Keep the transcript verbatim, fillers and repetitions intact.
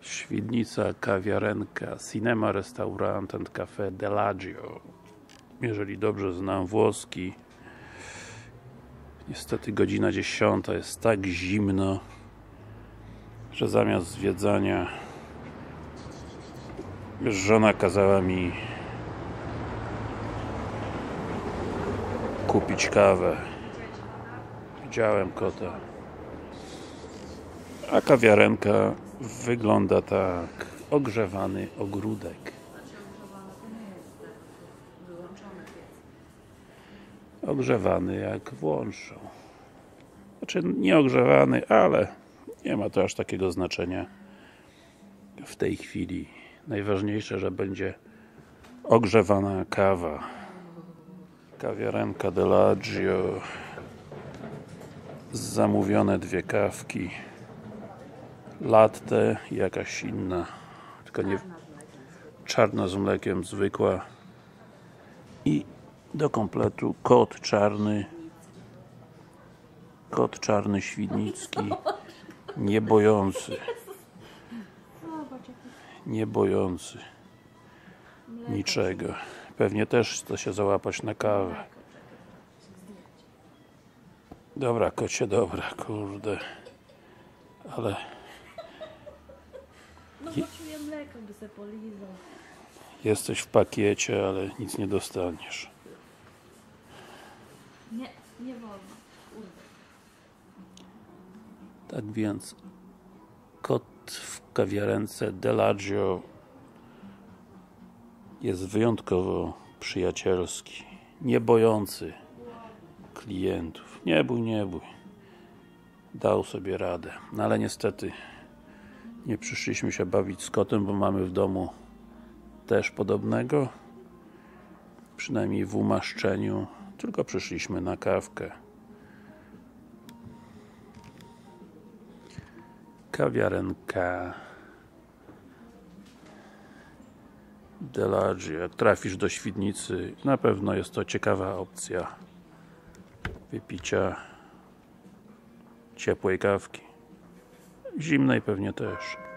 Świdnica, kawiarenka, cinema, restaurant and cafe Bellagio. Jeżeli dobrze znam włoski. Niestety godzina dziesiąta, jest tak zimno, że zamiast zwiedzania żona kazała mi kupić kawę. Widziałem kota. A kawiarenka wygląda tak. Ogrzewany ogródek. Ogrzewany jak włączą. Znaczy nie ogrzewany, ale nie ma to aż takiego znaczenia w tej chwili. Najważniejsze, że będzie ogrzewana kawa. Kawiarenka Bellagio. Zamówione dwie kawki. Latte i jakaś inna. Tylko nie czarna z mlekiem, zwykła. I do kompletu kot czarny. Kot czarny świdnicki. Nie bojący. Nie bojący niczego. Pewnie też chce się załapać na kawę. Dobra, kocie, dobra, kurde. Ale... No poczuję mleko, by se polizał. Jesteś w pakiecie, ale nic nie dostaniesz. Nie, nie wolno. Kurde. Tak więc kot w kawiarence Bellagio jest wyjątkowo przyjacielski, nie bojący klientów. Nie bój, nie bój. Dał sobie radę. No ale niestety nie przyszliśmy się bawić z kotem, bo mamy w domu też podobnego. Przynajmniej w umaszczeniu. Tylko przyszliśmy na kawkę. Kawiarenka Bellagio. Jak trafisz do Świdnicy, na pewno jest to ciekawa opcja wypicia ciepłej kawki. Zimnej pewnie też.